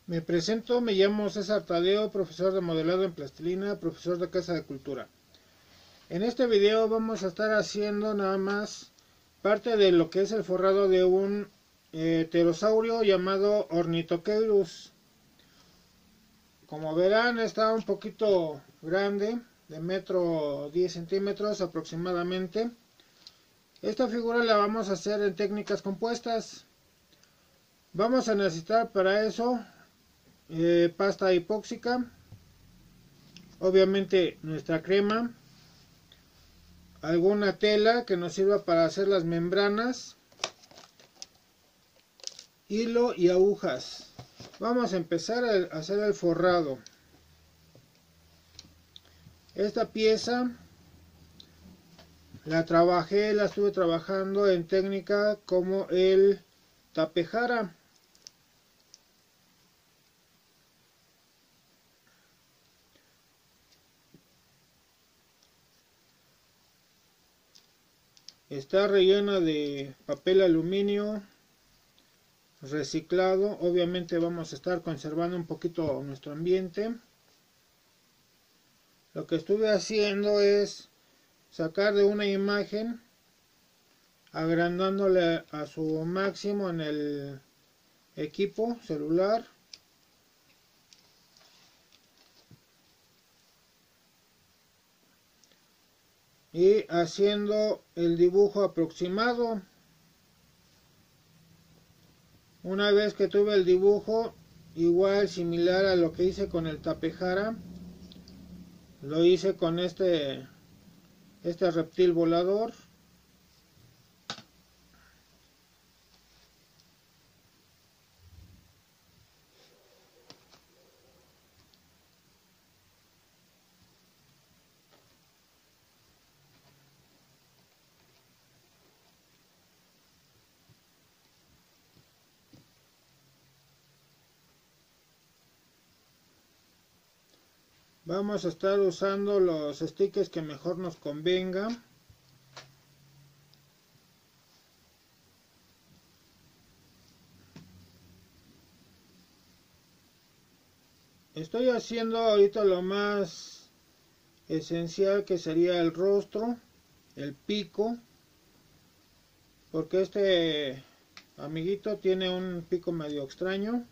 Me presento, me llamo César Tadeo, profesor de modelado en plastilina, profesor de Casa de Cultura. En este video vamos a estar haciendo nada más parte de lo que es el forrado de un pterosaurio llamado Ornithocheirus. Como verán, está un poquito grande, de metro 10 centímetros aproximadamente. Esta figura la vamos a hacer en técnicas compuestas. Vamos a necesitar para eso pasta epóxica, obviamente nuestra crema, alguna tela que nos sirva para hacer las membranas, hilo y agujas. Vamos a empezar a hacer el forrado. Esta pieza la estuve trabajando en técnica como el tapejara. Está rellena de papel aluminio reciclado. Obviamente vamos a estar conservando un poquito nuestro ambiente. Lo que estuve haciendo es sacar de una imagen, agrandándole a su máximo en el equipo celular. Y haciendo el dibujo aproximado. Una vez que tuve el dibujo igual similar a lo que hice con el tapejara, lo hice con este reptil volador. Vamos a estar usando los stickers que mejor nos convenga. Estoy haciendo ahorita lo más esencial, que sería el rostro, el pico, porque este amiguito tiene un pico medio extraño.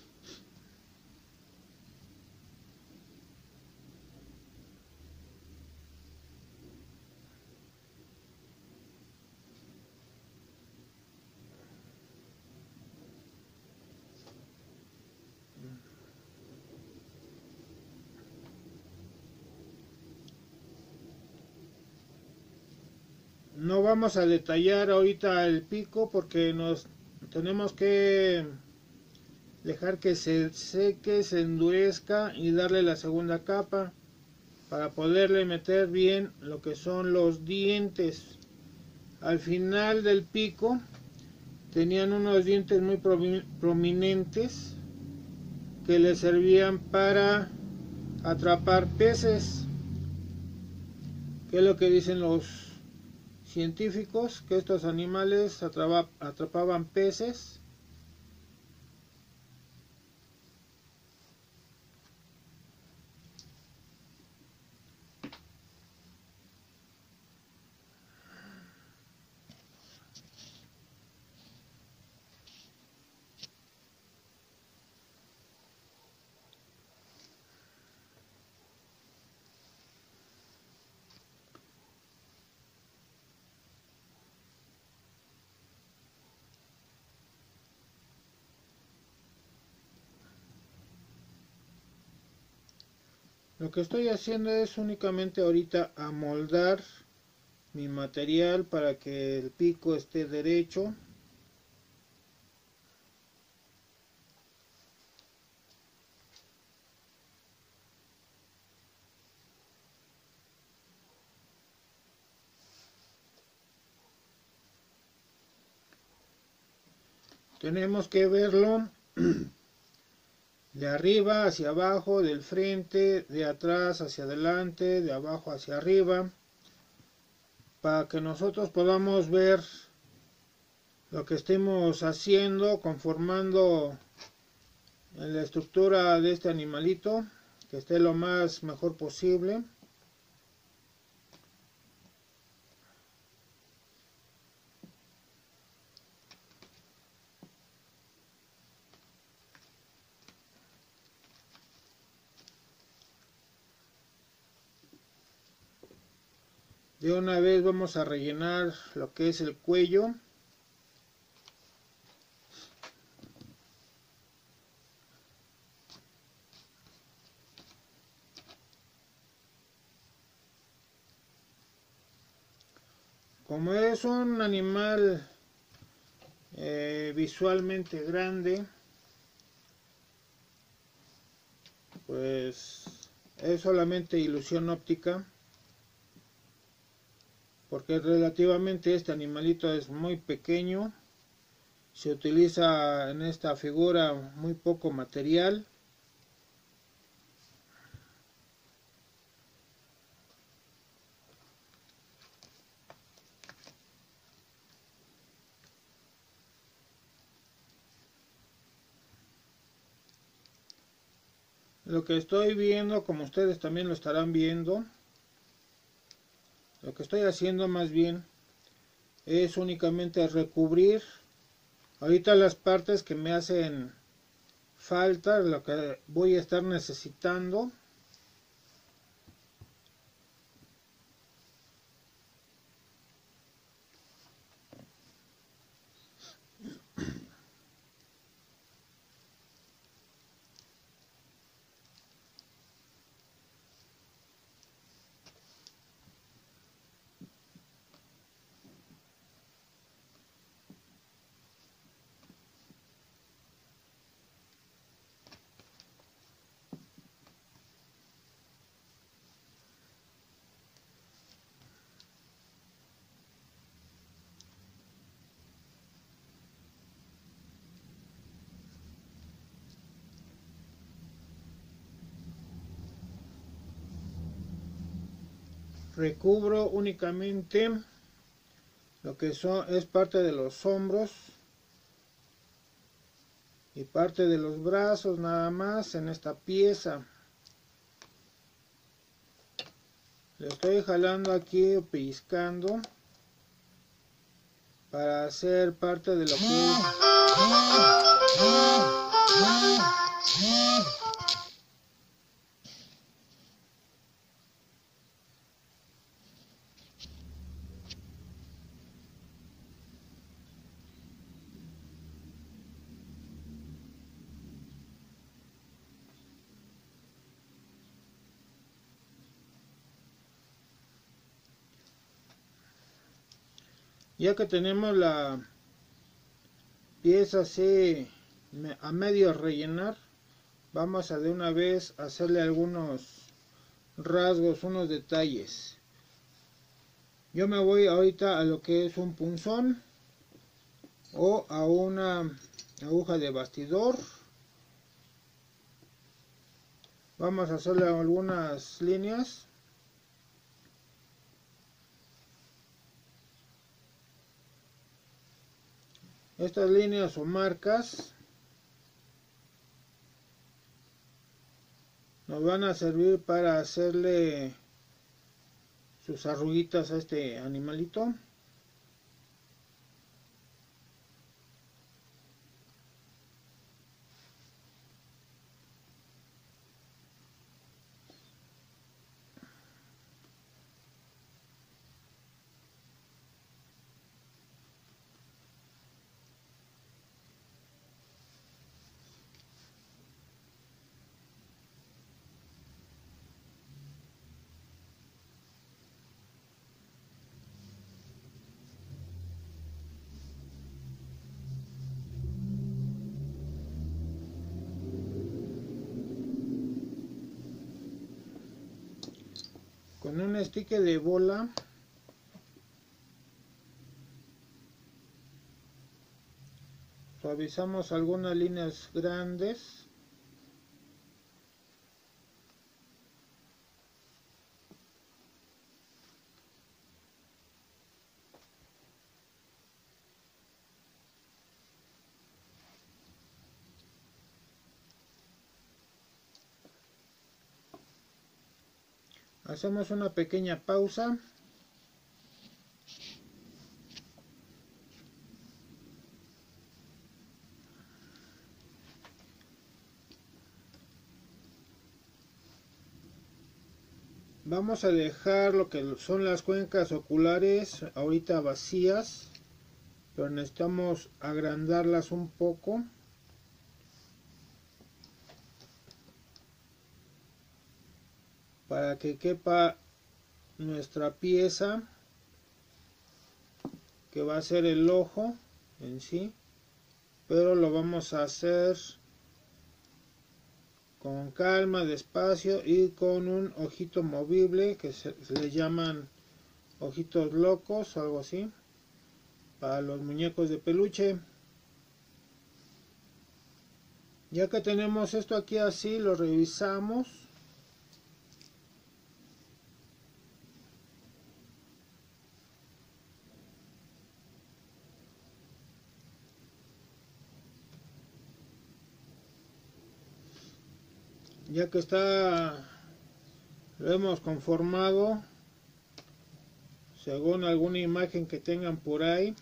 No vamos a detallar ahorita el pico porque nos tenemos que dejar que se seque, se endurezca y darle la segunda capa para poderle meter bien lo que son los dientes. Al final del pico tenían unos dientes muy prominentes que le servían para atrapar peces, que es lo que dicen los científicos, que estos animales atrapaban peces. Lo que estoy haciendo es únicamente ahorita amoldar mi material para que el pico esté derecho. Tenemos que verlo de arriba hacia abajo, del frente, de atrás hacia adelante, de abajo hacia arriba, para que nosotros podamos ver lo que estemos haciendo, conformando en la estructura de este animalito, que esté lo más mejor posible. De una vez vamos a rellenar lo que es el cuello. Como es un animal visualmente grande, pues es solamente ilusión óptica, porque relativamente este animalito es muy pequeño. Se utiliza en esta figura muy poco material. Lo que estoy viendo, como ustedes también lo estarán viendo, lo que estoy haciendo más bien es únicamente recubrir ahorita las partes que me hacen falta, lo que voy a estar necesitando. Recubro únicamente lo que es parte de los hombros y parte de los brazos, nada más en esta pieza. Le estoy jalando aquí o pellizcando para hacer parte de lo que es. Ya que tenemos la pieza así a medio rellenar, vamos a de una vez hacerle algunos rasgos, unos detalles. Yo me voy ahorita a lo que es un punzón o a una aguja de bastidor. Vamos a hacerle algunas líneas. Estas líneas o marcas nos van a servir para hacerle sus arruguitas a este animalito. Con un estique de bola suavizamos algunas líneas grandes. Hacemos una pequeña pausa. Vamos a dejar lo que son las cuencas oculares ahorita vacías, pero necesitamos agrandarlas un poco. Para que quepa nuestra pieza, que va a ser el ojo en sí, pero lo vamos a hacer con calma, despacio y con un ojito movible que se le llaman ojitos locos o algo así para los muñecos de peluche. Ya que tenemos esto aquí así, lo revisamos. Ya que está, lo hemos conformado según alguna imagen que tengan por ahí.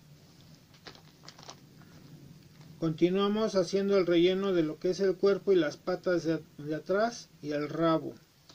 Continuamos haciendo el relleno de lo que es el cuerpo y las patas de atrás y el rabo.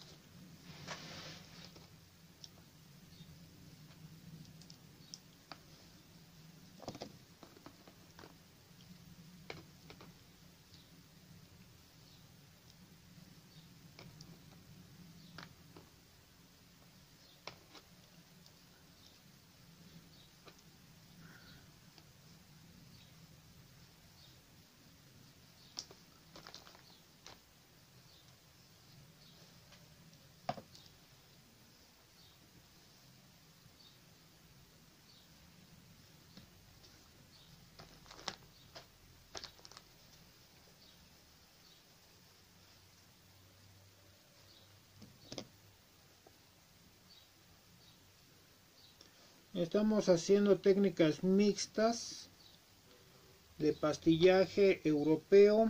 Estamos haciendo técnicas mixtas de pastillaje europeo.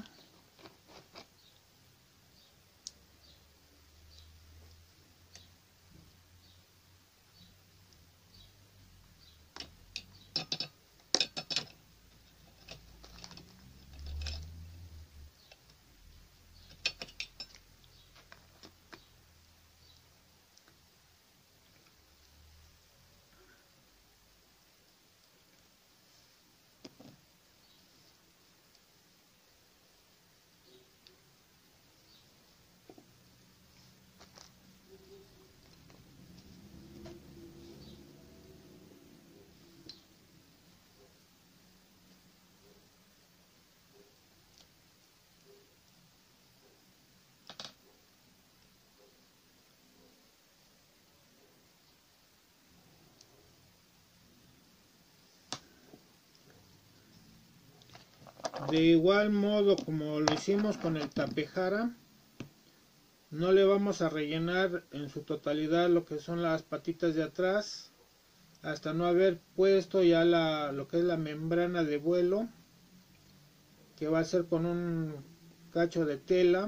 De igual modo como lo hicimos con el tapejara, no le vamos a rellenar en su totalidad lo que son las patitas de atrás hasta no haber puesto ya lo que es la membrana de vuelo, que va a ser con un cacho de tela.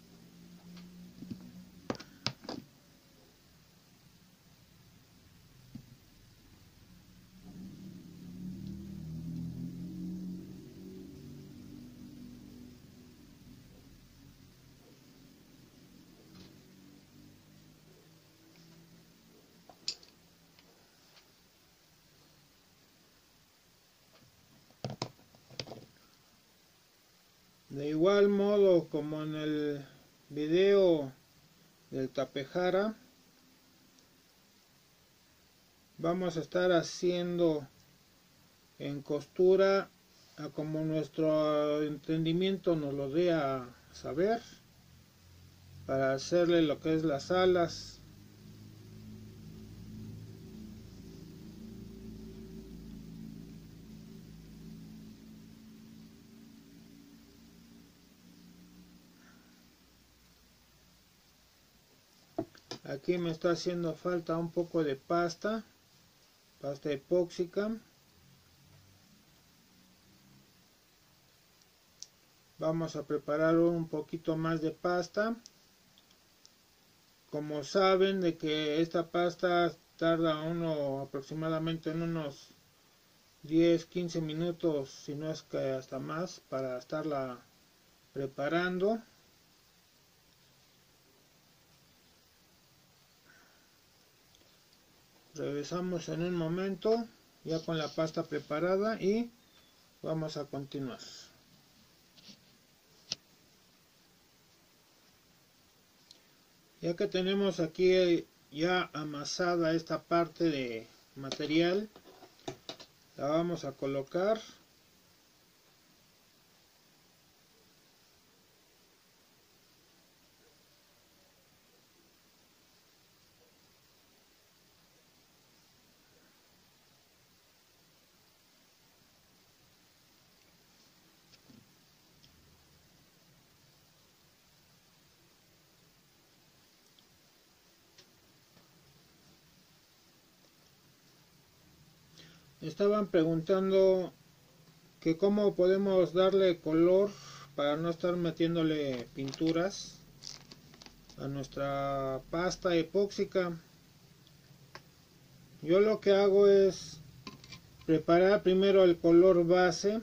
De igual modo como en el video del tapejara, vamos a estar haciendo en costura a como nuestro entendimiento nos lo dé a saber, para hacerle lo que es las alas. Aquí me está haciendo falta un poco de pasta epóxica. Vamos a preparar un poquito más de pasta como saben de que esta pasta tarda uno aproximadamente en unos 10-15 minutos, si no es que hasta más, para estarla preparando. Regresamos en un momento ya con la pasta preparada y vamos a continuar. Ya que tenemos aquí ya amasada esta parte de material, la vamos a colocar. Estaban preguntando que cómo podemos darle color para no estar metiéndole pinturas a nuestra pasta epóxica. Yo lo que hago es preparar primero el color base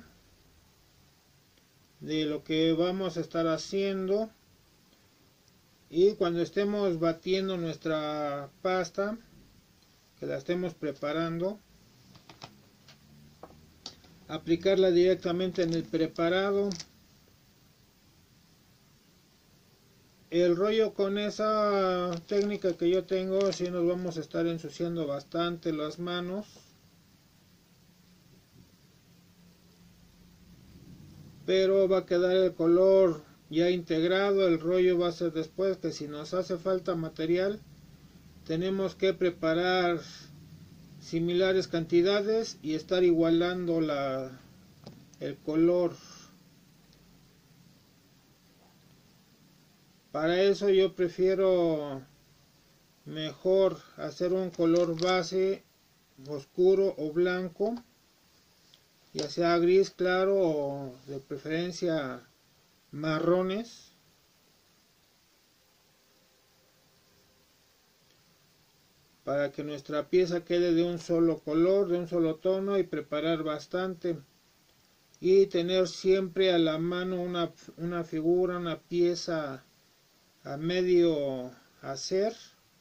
de lo que vamos a estar haciendo, y cuando estemos batiendo nuestra pasta, que la estemos preparando, aplicarla directamente en el preparado. El rollo con esa técnica que yo tengo, si nos vamos a estar ensuciando bastante las manos, pero va a quedar el color ya integrado. El rollo va a ser después, que si nos hace falta material, tenemos que preparar similares cantidades y estar igualando el color. Para eso yo prefiero mejor hacer un color base oscuro o blanco, ya sea gris claro o de preferencia marrones, para que nuestra pieza quede de un solo color, de un solo tono, y preparar bastante y tener siempre a la mano una figura, una pieza a medio hacer,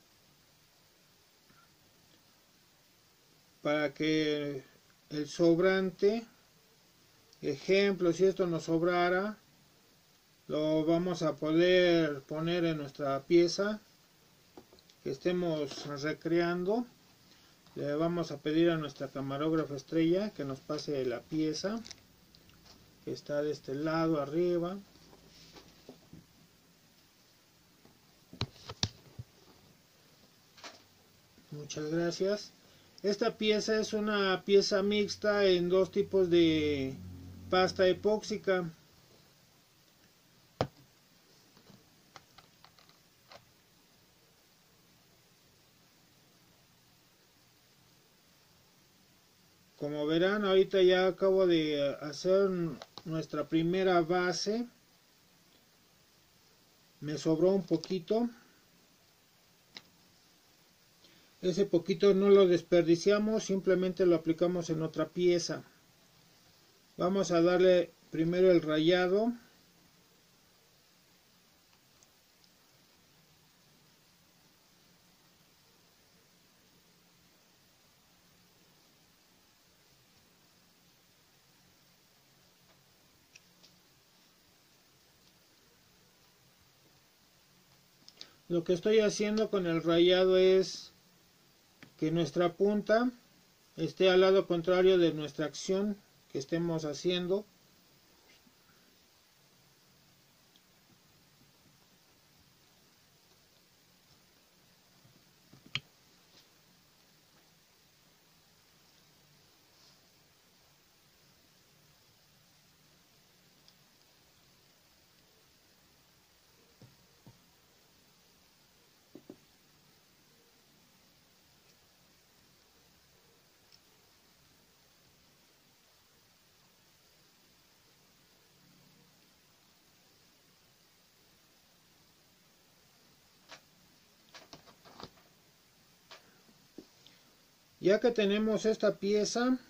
para que el sobrante, ejemplo, si esto nos sobrara, lo vamos a poder poner en nuestra pieza que estemos recreando. Le vamos a pedir a nuestra camarógrafa estrella que nos pase la pieza que está de este lado arriba. Muchas gracias. Esta pieza es una pieza mixta en dos tipos de pasta epóxica. Como verán, ahorita ya acabo de hacer nuestra primera base. Me sobró un poquito. Ese poquito no lo desperdiciamos, simplemente lo aplicamos en otra pieza. Vamos a darle primero el rayado. Lo que estoy haciendo con el rayado es que nuestra punta esté al lado contrario de nuestra acción que estemos haciendo. Ya que tenemos esta pieza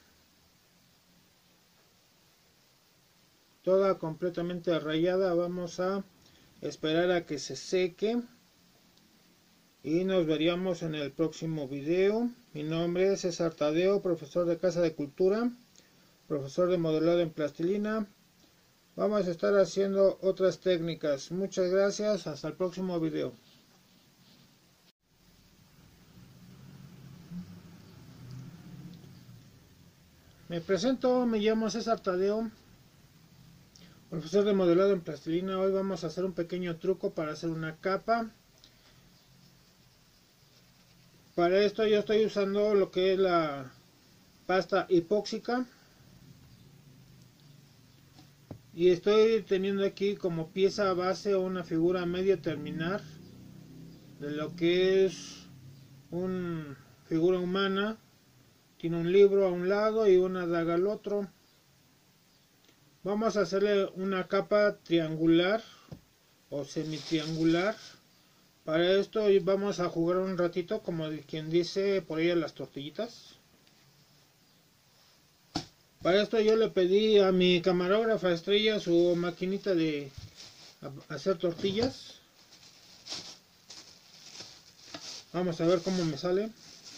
toda completamente rayada, vamos a esperar a que se seque y nos veríamos en el próximo video. Mi nombre es César Tadeo, profesor de Casa de Cultura, profesor de modelado en plastilina. Vamos a estar haciendo otras técnicas. Muchas gracias, hasta el próximo video. Me presento, me llamo César Tadeo, profesor de modelado en plastilina. Hoy vamos a hacer un pequeño truco para hacer una capa. Para esto yo estoy usando lo que es la pasta epóxica. Y estoy teniendo aquí como pieza base una figura medio terminar de lo que es una figura humana. Tiene un libro a un lado y una daga al otro. Vamos a hacerle una capa triangular o semitriangular. Para esto vamos a jugar un ratito, como quien dice por ahí, a las tortillitas. Para esto yo le pedí a mi camarógrafa Estrella su maquinita de hacer tortillas. Vamos a ver cómo me sale.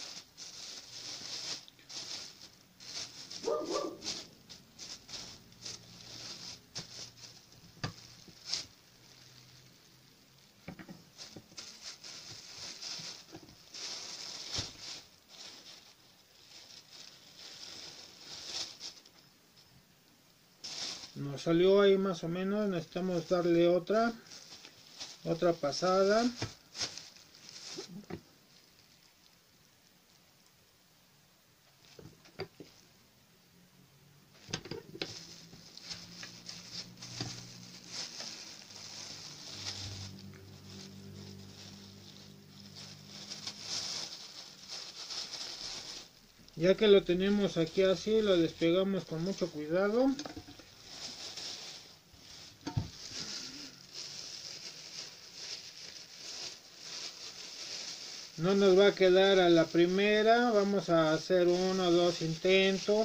Nos salió ahí más o menos, necesitamos darle otra pasada. Ya que lo tenemos aquí así, lo despegamos con mucho cuidado. No nos va a quedar a la primera, vamos a hacer 1 o 2 intentos.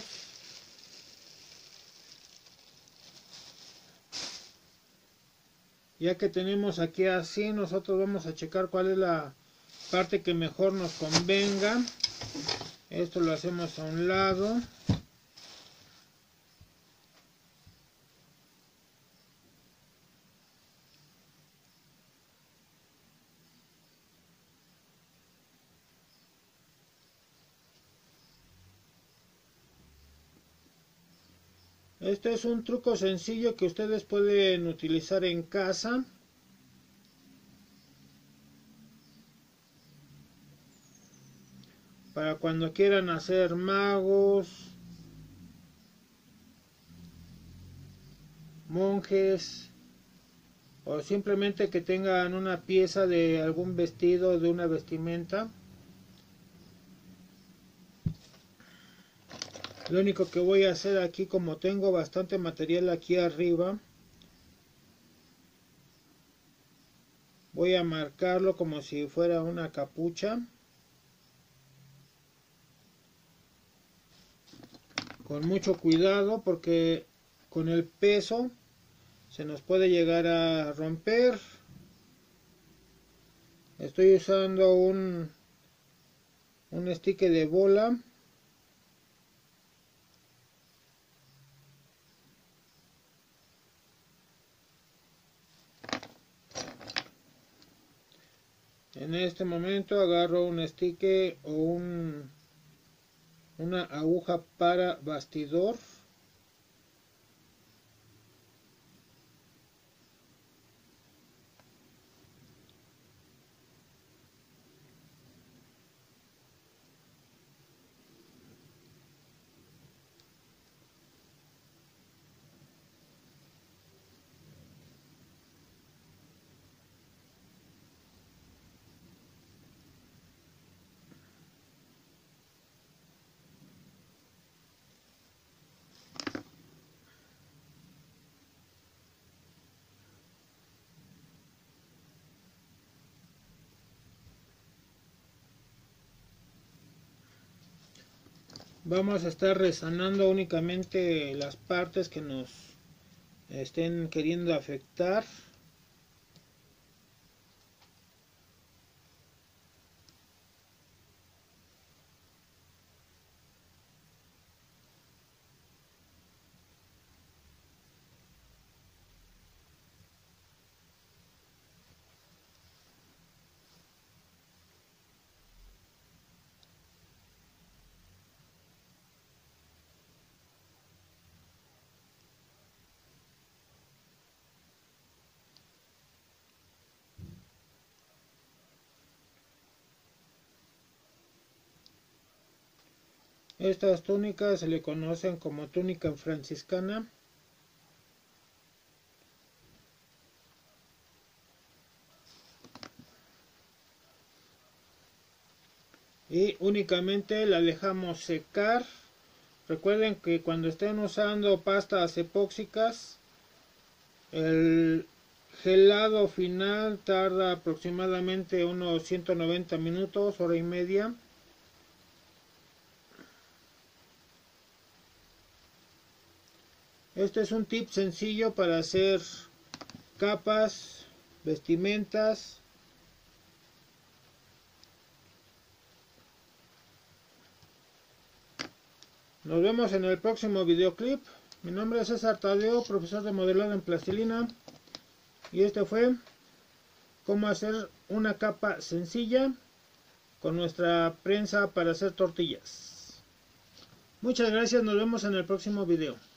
Ya que tenemos aquí así, nosotros vamos a checar cuál es la parte que mejor nos convenga. Esto lo hacemos a un lado. Este es un truco sencillo que ustedes pueden utilizar en casa. Para cuando quieran hacer magos, monjes, o simplemente que tengan una pieza de algún vestido, de una vestimenta. Lo único que voy a hacer aquí, como tengo bastante material aquí arriba, voy a marcarlo como si fuera una capucha. Con mucho cuidado porque con el peso se nos puede llegar a romper. Estoy usando un stick de bola. En este momento agarro un stick o una aguja para bastidor. Vamos a estar resanando únicamente las partes que nos estén queriendo afectar. Estas túnicas se le conocen como túnica franciscana. Y únicamente la dejamos secar. Recuerden que cuando estén usando pastas epóxicas, el gelado final tarda aproximadamente unos 190 minutos, hora y media. Este es un tip sencillo para hacer capas, vestimentas. Nos vemos en el próximo videoclip. Mi nombre es César Tadeo, profesor de modelado en plastilina. Y este fue cómo hacer una capa sencilla con nuestra prensa para hacer tortillas. Muchas gracias, nos vemos en el próximo video.